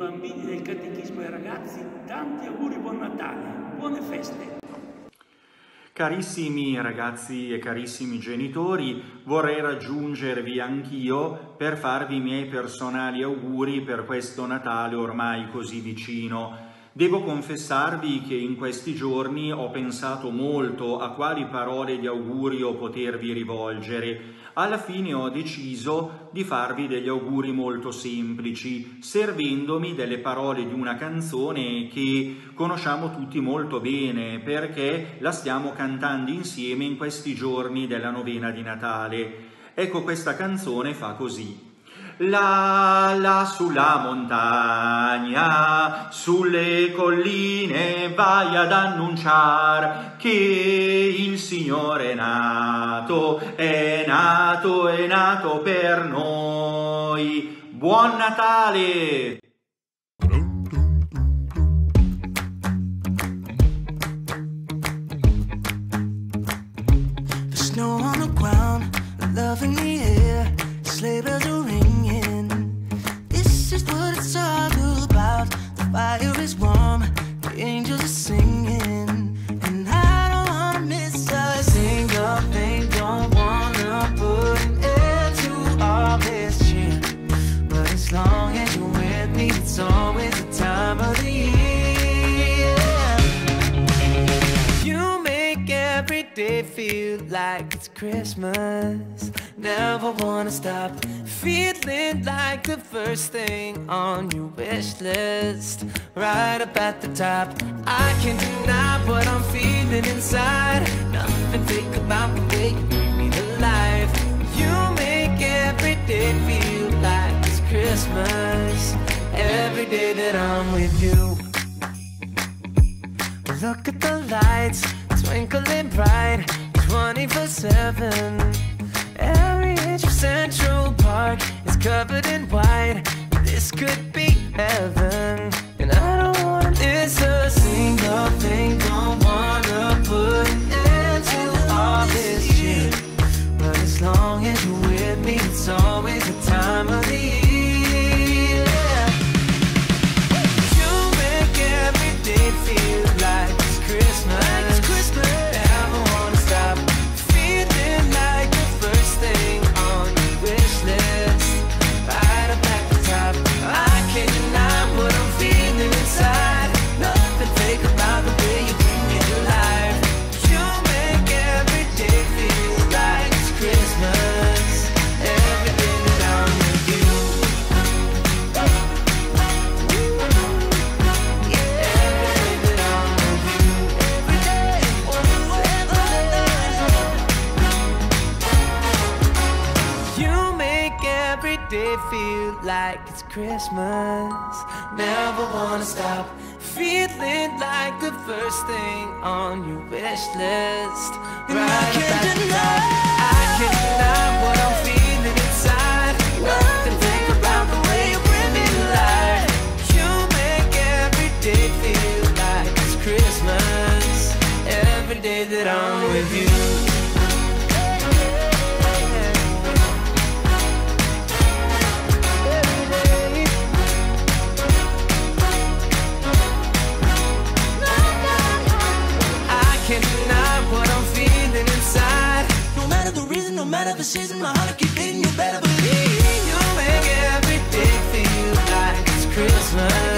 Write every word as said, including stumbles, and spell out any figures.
bambini del catechismo e ai ragazzi tanti auguri, buon Natale, buone feste. Carissimi ragazzi e carissimi genitori, vorrei raggiungervi anch'io per farvi i miei personali auguri per questo Natale ormai così vicino. Devo confessarvi che in questi giorni ho pensato molto a quali parole di augurio potervi rivolgere. Alla fine ho deciso di farvi degli auguri molto semplici, servendomi delle parole di una canzone che conosciamo tutti molto bene, perché la stiamo cantando insieme in questi giorni della novena di Natale. Ecco, questa canzone fa così. Là, là sulla montagna, sulle colline vai ad annunciar che il Signore è nato, è nato, è nato per noi. Buon Natale! The snow on the ground, love in the air, sleigh bells are ringing. This is what it's all about. The fire is warm, the angels are singing, and I don't wanna miss a single thing. Don't wanna put an end to all this cheer, but as long as you're with me, it's always the time of the year. You make every day feel like it's Christmas. Never wanna stop feeling like the first thing on your wish list, right up at the top. I can't deny what I'm feeling inside. Nothing fake about the way you bring me to life. You make every day feel like it's Christmas, every day that I'm with you. Look at the lights, twinkling bright, twenty-four seven. Every inch of Central Park is covered in white. This could be heaven, and I don't wanna miss a single thing. Don't wanna put an end to all this shit, but as long as you're with me, it's always the time of the year. You make every day feel like it's Christmas. Like it's Christmas. Never wanna stop feeling like the first thing on your wish list, right up at the top. I can't deny what I'm feeling inside. Nothing fake about the way you bring me to life. You make every day feel like it's Christmas, every day that I'm with you. Yeah, every day that I'm with you. Every day, you make every day feel like it's Christmas. Never wanna stop feeling like the first thing on your wish list, right up at the top. I can't deny what I'm feeling inside. Nothing fake about the way you bring me to life. You make every day feel like it's Christmas, every day that I'm with you. No matter the season, my heart keep beating. You better believe you make every day feel like it's Christmas.